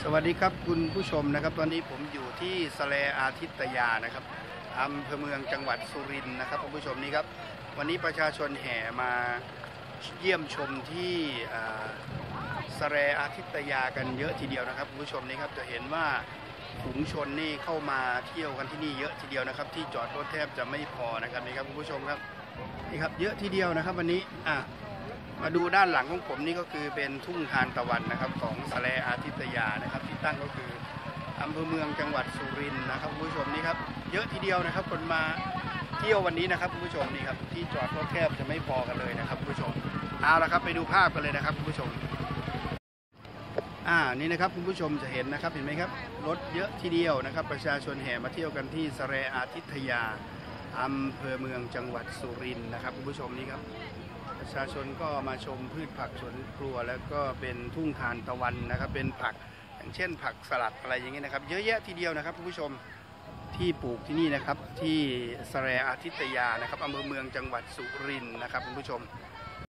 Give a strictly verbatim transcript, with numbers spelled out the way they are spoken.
วัสดีครับคุณผู้ชมนะครับตอนนี้ผมอยู่ที่สะแลอาทิตยานะครับอำเภอเมืองจังหวัดสุรินทร์นะครับคุณผู้ชมนี่ครับวันนี้ประชาชนแห่มาเยี่ยมชมที่สะแลอาทิตยากันเยอะทีเดียวนะครับคุณผู้ชมนี่ครับจะเห็นว่าฝูงชนนี่เข้ามาเที่ยวกันที่นี่เยอะทีเดียวนะครับที่จอดรถแทบจะไม่พอนะครับนี่ครับคุณผู้ชมครับนี่ครับเยอะทีเดียวนะครับวันนี้อ่ะมาดูด้านหลังของผมนี่ก็คือเป็นทุ่งทานตะวันนะครับของสะแลอาทิตยานะครับที่ตั้งก็คืออำเภอเมืองจังหวัดสุรินทร์นะครับคุณผู้ชมนี่ครับเยอะทีเดียวนะครับคนมาเที่ยววันนี้นะครับคุณผู้ชมนี่ครับที่จอดรถแทบจะไม่พอกันเลยนะครับคุณผู้ชมเอาละครับไปดูภาพกันเลยนะครับคุณผู้ชมอ่านี่นะครับคุณผู้ชมจะเห็นนะครับเห็นไหมครับรถเยอะทีเดียวนะครับประชาชนแห่มาเที่ยวกันที่สะแลอาทิตยาอำเภอเมืองจังหวัดสุรินทร์นะครับคุณผู้ชมนี่ครับประชาชนก็มาชมพืชผักสวนครัวแล้วก็เป็นทุ่งทานตะวันนะครับเป็นผักอย่างเช่นผักสลัดอะไรอย่างเงี้ยนะครับเยอะแยะทีเดียวนะครับคุณผู้ชมที่ปลูกที่นี่นะครับที่สะแลอาทิตยานะครับอำเภอเมืองจังหวัดสุรินทร์นะครับคุณผู้ชม